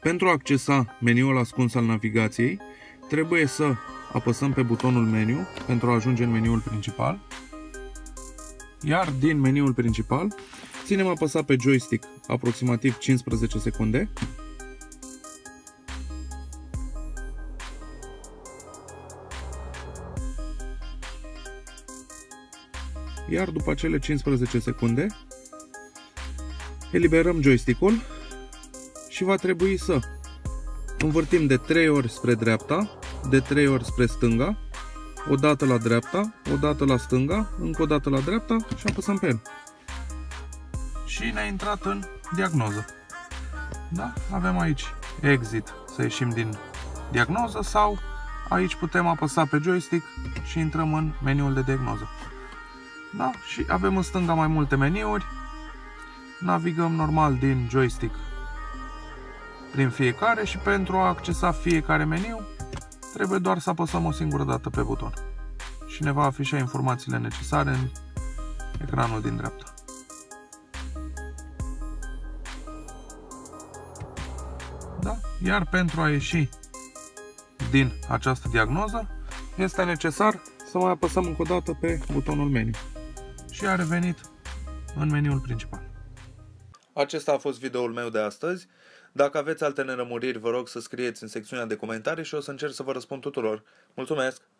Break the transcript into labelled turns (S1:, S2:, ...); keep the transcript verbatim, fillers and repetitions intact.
S1: Pentru a accesa meniul ascuns al navigației, trebuie să apăsăm pe butonul meniu pentru a ajunge în meniul principal. Iar din meniul principal, ținem apăsat pe joystick aproximativ cincisprezece secunde. Iar după acele cincisprezece secunde, eliberăm joystick-ul și va trebui să învârtim de trei ori spre dreapta, de trei ori spre stânga, o dată la dreapta, o dată la stânga, încă o dată la dreapta și apăsăm pe el. Și ne-a intrat în diagnoză. Da? Avem aici exit, să ieșim din diagnoză, sau aici putem apăsa pe joystick și intrăm în meniul de diagnoză. Da? Și avem în stânga mai multe meniuri. Navigăm normal din joystick prin fiecare și pentru a accesa fiecare meniu trebuie doar să apăsăm o singură dată pe buton și ne va afișa informațiile necesare în ecranul din dreapta. Da? Iar pentru a ieși din această diagnoză este necesar să mai apăsăm încă o dată pe butonul meniu și a revenit în meniul principal. Acesta a fost videoul meu de astăzi. Dacă aveți alte nerămuriri, vă rog să scrieți în secțiunea de comentarii și o să încerc să vă răspund tuturor. Mulțumesc!